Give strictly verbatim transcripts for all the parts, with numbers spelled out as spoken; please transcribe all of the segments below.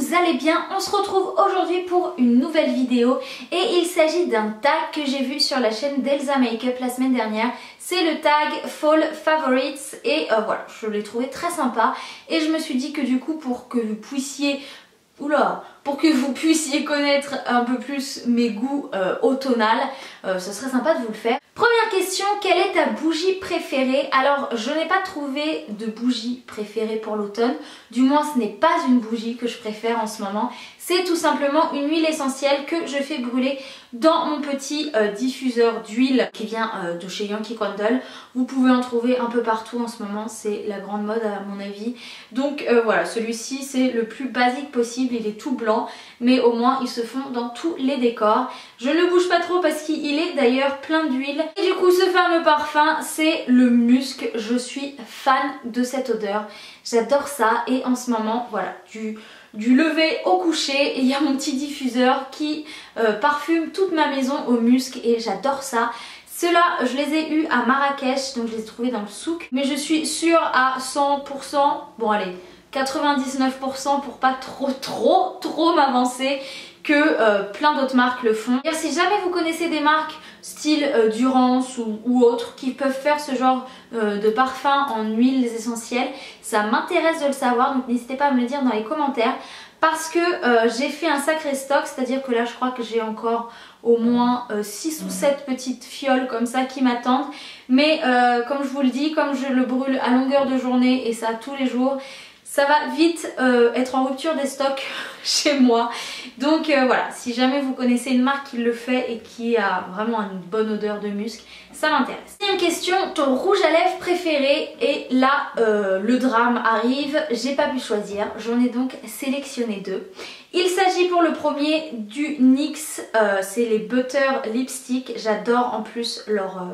vous allez bien. On se retrouve aujourd'hui pour une nouvelle vidéo et il s'agit d'un tag que j'ai vu sur la chaîne d'Elsa Makeup la semaine dernière. C'est le tag Fall Favorites et euh, voilà, je l'ai trouvé très sympa et je me suis dit que du coup pour que vous puissiez... Oula, pour que vous puissiez connaître un peu plus mes goûts euh, automnales, euh, ce serait sympa de vous le faire. Première question, quelle est ta bougie préférée? Alors, je n'ai pas trouvé de bougie préférée pour l'automne. Du moins, ce n'est pas une bougie que je préfère en ce moment. C'est tout simplement une huile essentielle que je fais brûler dans mon petit euh, diffuseur d'huile qui vient euh, de chez Yankee Candle. Vous pouvez en trouver un peu partout en ce moment, c'est la grande mode à mon avis. Donc euh, voilà, celui-ci c'est le plus basique possible, il est tout blanc, mais au moins il se fond dans tous les décors. Je ne le bouge pas trop parce qu'il est d'ailleurs plein d'huile. Et du coup ce fameux parfum c'est le musc, je suis fan de cette odeur, j'adore ça et en ce moment voilà, du... du lever au coucher, et il y a mon petit diffuseur qui euh, parfume toute ma maison au musc et j'adore ça. Ceux-là, je les ai eus à Marrakech, donc je les ai trouvés dans le souk, mais je suis sûre à cent pour cent, bon allez, quatre-vingt-dix-neuf pour cent pour pas trop trop trop m'avancer, que euh, plein d'autres marques le font. Et si jamais vous connaissez des marques style euh, Durance ou, ou autres qui peuvent faire ce genre euh, de parfum en huiles essentielles, ça m'intéresse de le savoir, donc n'hésitez pas à me le dire dans les commentaires parce que euh, j'ai fait un sacré stock, c'est à dire que là je crois que j'ai encore au moins euh, six ou sept petites fioles comme ça qui m'attendent, mais euh, comme je vous le dis, comme je le brûle à longueur de journée et ça tous les jours, ça va vite euh, être en rupture des stocks chez moi. Donc euh, voilà, si jamais vous connaissez une marque qui le fait et qui a vraiment une bonne odeur de musc, ça m'intéresse. Deuxième question, ton rouge à lèvres préféré? Et là, euh, le drame arrive, j'ai pas pu choisir, j'en ai donc sélectionné deux. Il s'agit pour le premier du N Y X, euh, c'est les Butter Lipstick, j'adore en plus leur... Euh,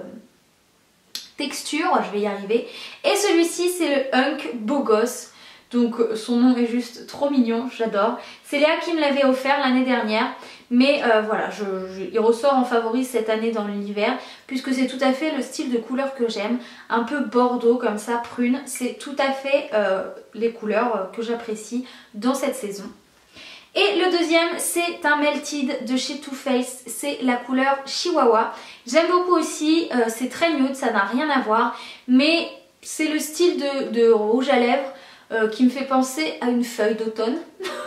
texture, je vais y arriver. Et celui-ci c'est le Hunk Beau Gosse. Donc son nom est juste trop mignon, j'adore. C'est Léa qui me l'avait offert l'année dernière. Mais euh, voilà, je, je, il ressort en favori cette année dans l'hiver. Puisque c'est tout à fait le style de couleur que j'aime. Un peu bordeaux comme ça, prune. C'est tout à fait euh, les couleurs que j'apprécie dans cette saison. Et le deuxième c'est un Melted de chez Too Faced, c'est la couleur Chihuahua. J'aime beaucoup aussi, euh, c'est très nude, ça n'a rien à voir. Mais c'est le style de, de rouge à lèvres Euh, qui me fait penser à une feuille d'automne.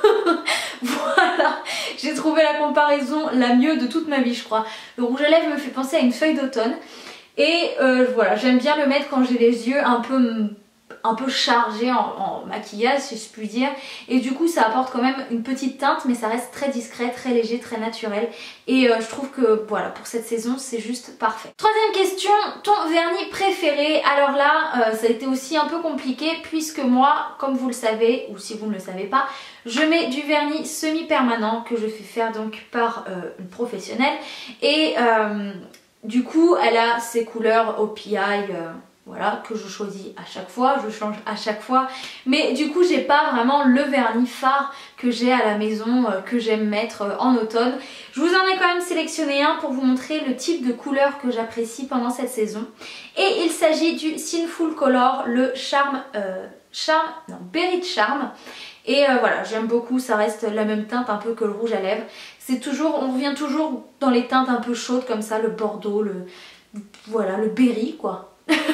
Voilà, j'ai trouvé la comparaison la mieux de toute ma vie je crois. Le rouge à lèvres me fait penser à une feuille d'automne. Et euh, voilà, j'aime bien le mettre quand j'ai les yeux un peu, un peu chargés en, en maquillage si je puis dire. Et du coup ça apporte quand même une petite teinte mais ça reste très discret, très léger, très naturel. Et euh, je trouve que voilà, pour cette saison c'est juste parfait. Troisième question, ton vernis préféré? Alors là euh, ça a été aussi un peu compliqué puisque moi, comme vous le savez ou si vous ne le savez pas, je mets du vernis semi-permanent que je fais faire donc par euh, une professionnelle. Et euh, du coup elle a ses couleurs au P I euh, voilà, que je choisis à chaque fois, je change à chaque fois. Mais du coup j'ai pas vraiment le vernis phare que j'ai à la maison, euh, que j'aime mettre euh, en automne. Je vous en ai quand même sélectionné un pour vous montrer le type de couleur que j'apprécie pendant cette saison. Et il s'agit du Sinful Color, le Charme, euh, Charme, non, Berry Charm. Et euh, voilà, j'aime beaucoup, ça reste la même teinte un peu que le rouge à lèvres. C'est toujours, on revient toujours dans les teintes un peu chaudes comme ça, le bordeaux, le, voilà, le berry quoi.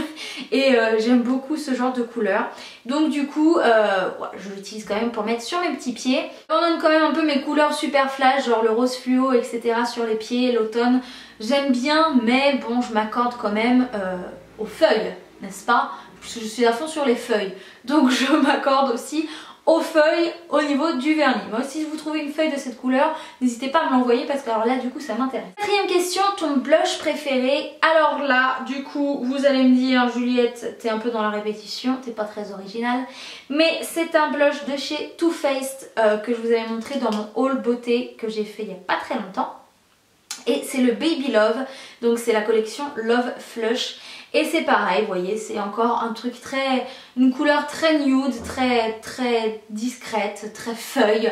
Et euh, j'aime beaucoup ce genre de couleur. Donc du coup euh, ouais, je l'utilise quand même pour mettre sur mes petits pieds. On donne quand même un peu mes couleurs super flash, genre le rose fluo etc sur les pieds, l'automne. J'aime bien mais bon je m'accorde quand même euh, aux feuilles, n'est-ce pas? Parce que je suis à fond sur les feuilles. Donc je m'accorde aussi aux feuilles au niveau du vernis. Moi si vous trouvez une feuille de cette couleur, n'hésitez pas à me l'envoyer parce que alors là du coup ça m'intéresse. Quatrième question, ton blush préféré? Alors là du coup vous allez me dire Juliette t'es un peu dans la répétition, t'es pas très originale, mais c'est un blush de chez Too Faced euh, que je vous avais montré dans mon haul beauté que j'ai fait il y a pas très longtemps. Et c'est le Baby Love, donc c'est la collection Love Flush. Et c'est pareil, vous voyez, c'est encore un truc très... une couleur très nude, très très discrète, très feuille.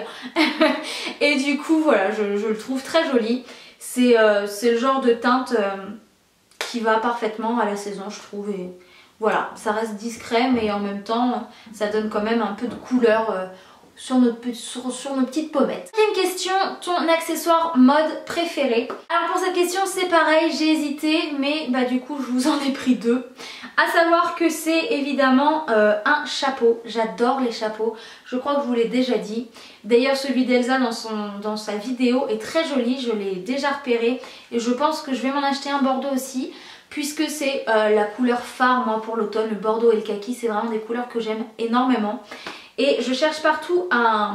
Et du coup, voilà, je, je le trouve très joli. C'est euh, le genre de teinte euh, qui va parfaitement à la saison, je trouve. Et voilà, ça reste discret, mais en même temps, ça donne quand même un peu de couleur euh, sur, notre, sur, sur nos petites pommettes. Deuxième question, ton accessoire mode préféré. Alors pour cette question c'est pareil, j'ai hésité mais bah du coup je vous en ai pris deux. À savoir que c'est évidemment euh, un chapeau, j'adore les chapeaux, je crois que je vous l'ai déjà dit. D'ailleurs celui d'Elsa dans, son, dans sa vidéo est très joli, je l'ai déjà repéré et je pense que je vais m'en acheter un bordeaux aussi. Puisque c'est euh, la couleur phare moi pour l'automne, le bordeaux et le kaki, c'est vraiment des couleurs que j'aime énormément. Et je cherche partout un,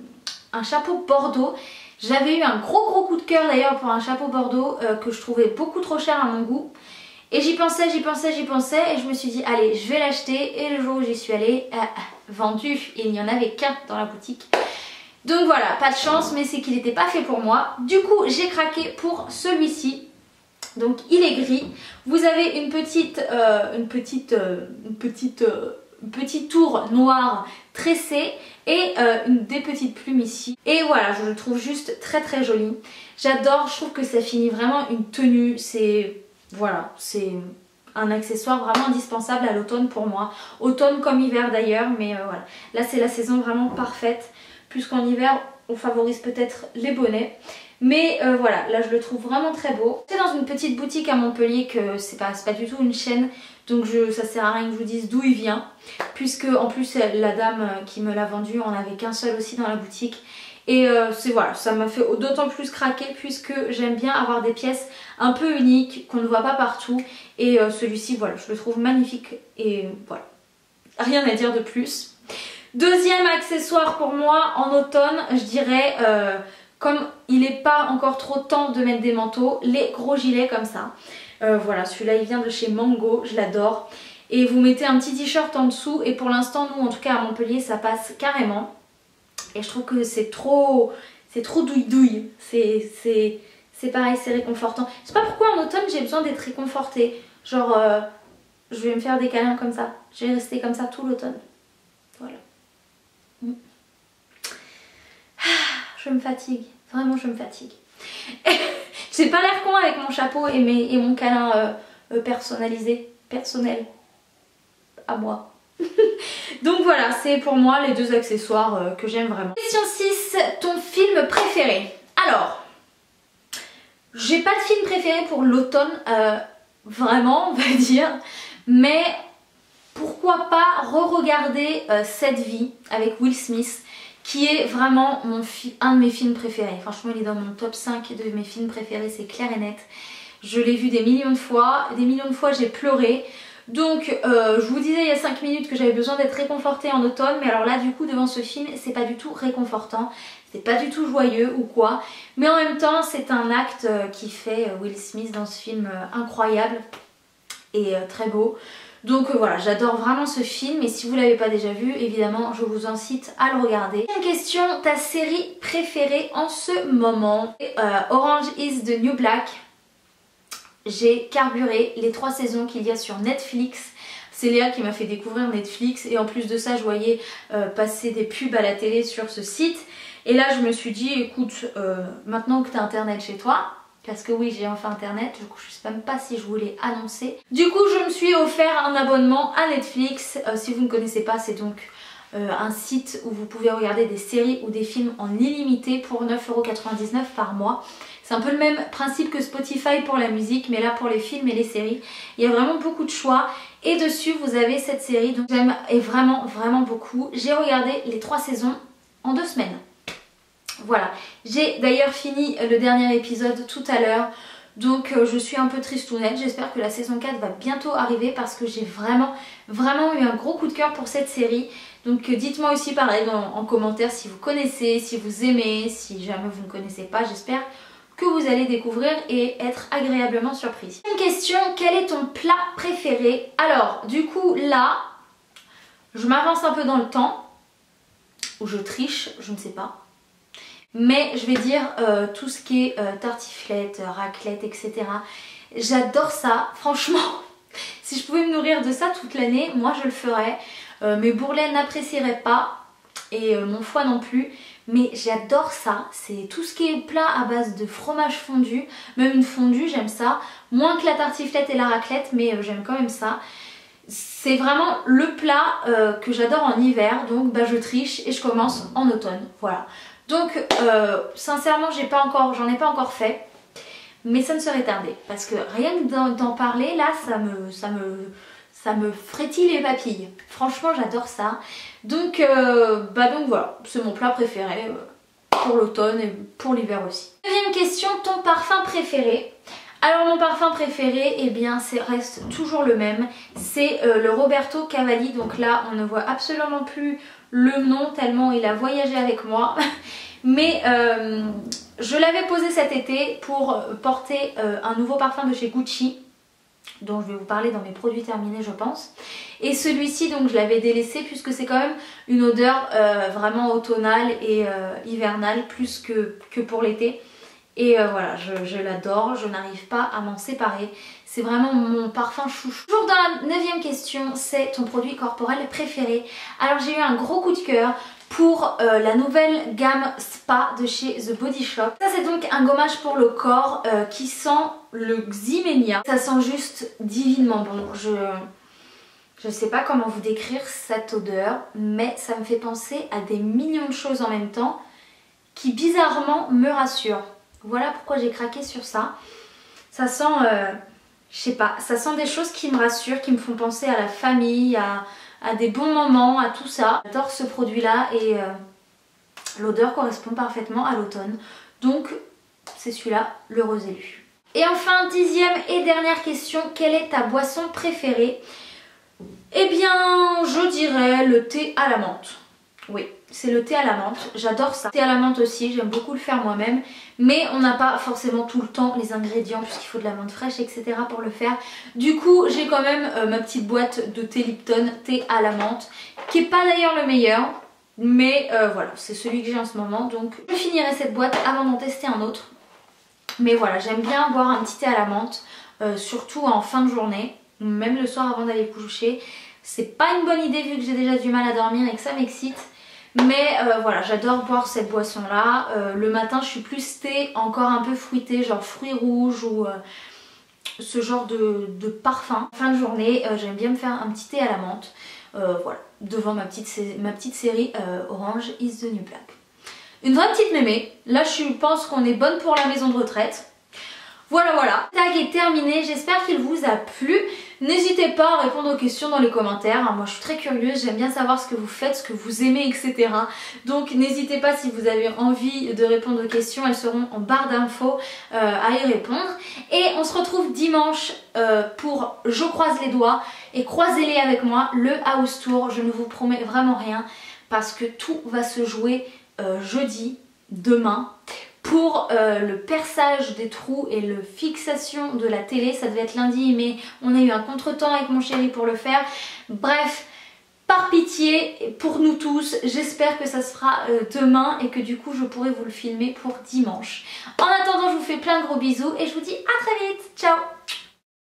un chapeau bordeaux. J'avais eu un gros gros coup de cœur d'ailleurs pour un chapeau bordeaux euh, que je trouvais beaucoup trop cher à mon goût. Et j'y pensais, j'y pensais, j'y pensais et je me suis dit allez je vais l'acheter. Et le jour où j'y suis allée, euh, vendu, il n'y en avait qu'un dans la boutique. Donc voilà, pas de chance mais c'est qu'il n'était pas fait pour moi. Du coup j'ai craqué pour celui-ci. Donc il est gris, vous avez une petite, euh, une petite, euh, une petite, euh, une petite tour noire tressée et euh, une, des petites plumes ici. Et voilà, je le trouve juste très très joli. J'adore, je trouve que ça finit vraiment une tenue, c'est voilà, c'est un accessoire vraiment indispensable à l'automne pour moi. Automne comme hiver d'ailleurs, mais euh, voilà. Là c'est la saison vraiment parfaite, puisqu'en hiver on favorise peut-être les bonnets. Mais euh, voilà, là je le trouve vraiment très beau. C'est dans une petite boutique à Montpellier que c'est pas, pas du tout une chaîne. Donc je, ça sert à rien que je vous dise d'où il vient. Puisque en plus la dame qui me l'a vendu en avait qu'un seul aussi dans la boutique. Et euh, c'est voilà, ça m'a fait d'autant plus craquer puisque j'aime bien avoir des pièces un peu uniques qu'on ne voit pas partout. Et euh, celui-ci voilà, je le trouve magnifique et voilà, rien à dire de plus. Deuxième accessoire pour moi en automne, je dirais... Euh, Comme il n'est pas encore trop temps de mettre des manteaux, les gros gilets comme ça. Euh, voilà, celui-là il vient de chez Mango, je l'adore. Et vous mettez un petit t-shirt en dessous et pour l'instant nous en tout cas à Montpellier ça passe carrément. Et je trouve que c'est trop, c'est trop douille-douille. C'est pareil, c'est réconfortant. Je sais pas pourquoi en automne j'ai besoin d'être réconfortée. Genre euh, je vais me faire des câlins comme ça. Je vais rester comme ça tout l'automne. Voilà. Mm. Je me fatigue. Vraiment je me fatigue. J'ai pas l'air con avec mon chapeau et, mes, et mon câlin euh, euh, personnalisé, personnel à moi. Donc voilà, c'est pour moi les deux accessoires euh, que j'aime vraiment. Question six, ton film préféré? Alors, j'ai pas de film préféré pour l'automne, euh, vraiment on va dire, mais pourquoi pas re-regarder euh, Cette vie avec Will Smith, qui est vraiment mon un de mes films préférés. Franchement il est dans mon top cinq de mes films préférés, c'est clair et net. Je l'ai vu des millions de fois, des millions de fois j'ai pleuré. Donc euh, je vous disais il y a cinq minutes que j'avais besoin d'être réconfortée en automne, mais alors là du coup devant ce film c'est pas du tout réconfortant, c'est pas du tout joyeux ou quoi, mais en même temps c'est un acte euh, qui fait euh, Will Smith dans ce film euh, incroyable et euh, très beau. Donc euh, voilà, j'adore vraiment ce film et si vous ne l'avez pas déjà vu, évidemment je vous incite à le regarder. Deuxième question, ta série préférée en ce moment? euh, Orange is the New Black. J'ai carburé les trois saisons qu'il y a sur Netflix. C'est Léa qui m'a fait découvrir Netflix et en plus de ça je voyais euh, passer des pubs à la télé sur ce site. Et là je me suis dit écoute, euh, maintenant que tu as internet chez toi, parce que oui j'ai enfin internet, du coup je sais même pas si je vous l'ai annoncé. Du coup je me suis offert un abonnement à Netflix. Euh, si vous ne connaissez pas, c'est donc euh, un site où vous pouvez regarder des séries ou des films en illimité pour neuf euros quatre-vingt-dix-neuf par mois. C'est un peu le même principe que Spotify pour la musique, mais là pour les films et les séries. Il y a vraiment beaucoup de choix et dessus vous avez cette série dont j'aime et vraiment vraiment beaucoup. J'ai regardé les trois saisons en deux semaines. Voilà, j'ai d'ailleurs fini le dernier épisode tout à l'heure, donc euh, je suis un peu tristounette. J'espère que la saison quatre va bientôt arriver parce que j'ai vraiment vraiment eu un gros coup de cœur pour cette série. Donc euh, dites-moi aussi pareil dans, en commentaire si vous connaissez, si vous aimez, si jamais vous ne connaissez pas. J'espère que vous allez découvrir et être agréablement surprise. Une question, quel est ton plat préféré? Alors du coup là, je m'avance un peu dans le temps, ou je triche, je ne sais pas. Mais je vais dire euh, tout ce qui est euh, tartiflette, raclette, et cetera. J'adore ça, franchement. Si je pouvais me nourrir de ça toute l'année, moi je le ferais. Euh, mes bourrelets n'apprécieraient pas et euh, mon foie non plus. Mais j'adore ça, c'est tout ce qui est plat à base de fromage fondu. Même une fondue, j'aime ça. Moins que la tartiflette et la raclette, mais euh, j'aime quand même ça. C'est vraiment le plat euh, que j'adore en hiver, donc bah, je triche et je commence en automne, voilà. Donc euh, sincèrement j'ai pas encore, j'en ai pas encore fait, mais ça ne serait tardé parce que rien que d'en parler là ça me, ça me, ça me frétille les papilles. Franchement j'adore ça. Donc, euh, bah donc voilà, c'est mon plat préféré euh, pour l'automne et pour l'hiver aussi. Deuxième question, ton parfum préféré? Alors mon parfum préféré, eh bien c'est reste toujours le même, c'est euh, le Roberto Cavalli. Donc là on ne voit absolument plus le nom tellement il a voyagé avec moi. Mais euh, je l'avais posé cet été pour porter euh, un nouveau parfum de chez Gucci, dont je vais vous parler dans mes produits terminés je pense. Et celui-ci donc je l'avais délaissé puisque c'est quand même une odeur euh, vraiment automnale et euh, hivernale plus que, que pour l'été. Et euh, voilà, je, je l'adore, je n'arrive pas à m'en séparer. C'est vraiment mon parfum chouchou. Toujours dans la neuvième question, c'est ton produit corporel préféré. Alors j'ai eu un gros coup de cœur pour euh, la nouvelle gamme Spa de chez The Body Shop. Ça c'est donc un gommage pour le corps euh, qui sent le Ximenia. Ça sent juste divinement bon. Je je sais pas comment vous décrire cette odeur, mais ça me fait penser à des millions de choses en même temps qui bizarrement me rassurent. Voilà pourquoi j'ai craqué sur ça. Ça sent, euh, je sais pas, ça sent des choses qui me rassurent, qui me font penser à la famille, à, à des bons moments, à tout ça. J'adore ce produit-là et euh, l'odeur correspond parfaitement à l'automne. Donc c'est celui-là, l'heureux élu. Et enfin, dixième et dernière question, quelle est ta boisson préférée? Eh bien, je dirais le thé à la menthe. Oui, c'est le thé à la menthe, j'adore ça. Le thé à la menthe aussi, j'aime beaucoup le faire moi-même, mais on n'a pas forcément tout le temps les ingrédients puisqu'il faut de la menthe fraîche, et cetera pour le faire. Du coup, j'ai quand même euh, ma petite boîte de thé Lipton, thé à la menthe, qui n'est pas d'ailleurs le meilleur, mais euh, voilà, c'est celui que j'ai en ce moment. Donc je finirai cette boîte avant d'en tester un autre. Mais voilà, j'aime bien boire un petit thé à la menthe, euh, surtout en fin de journée, même le soir avant d'aller coucher. C'est pas une bonne idée vu que j'ai déjà du mal à dormir et que ça m'excite. Mais euh, voilà, j'adore boire cette boisson là. Euh, le matin je suis plus thé encore un peu fruité, genre fruits rouges ou euh, ce genre de, de parfum. En fin de journée euh, j'aime bien me faire un petit thé à la menthe. Euh, voilà, devant ma petite, ma petite série euh, Orange is the New Black. Une vraie petite mémé. Là je pense qu'on est bonne pour la maison de retraite. Voilà voilà, le tag est terminé, j'espère qu'il vous a plu. N'hésitez pas à répondre aux questions dans les commentaires, moi je suis très curieuse, j'aime bien savoir ce que vous faites, ce que vous aimez, et cetera. Donc n'hésitez pas si vous avez envie de répondre aux questions, elles seront en barre d'infos euh, à y répondre. Et on se retrouve dimanche euh, pour Je croise les doigts et croisez-les avec moi, le house tour. Je ne vous promets vraiment rien parce que tout va se jouer euh, jeudi, demain. Pour euh, le perçage des trous et le fixation de la télé, ça devait être lundi mais on a eu un contretemps avec mon chéri pour le faire. Bref, par pitié, pour nous tous, j'espère que ça se fera euh, demain et que du coup je pourrai vous le filmer pour dimanche. En attendant, je vous fais plein de gros bisous et je vous dis à très vite. Ciao!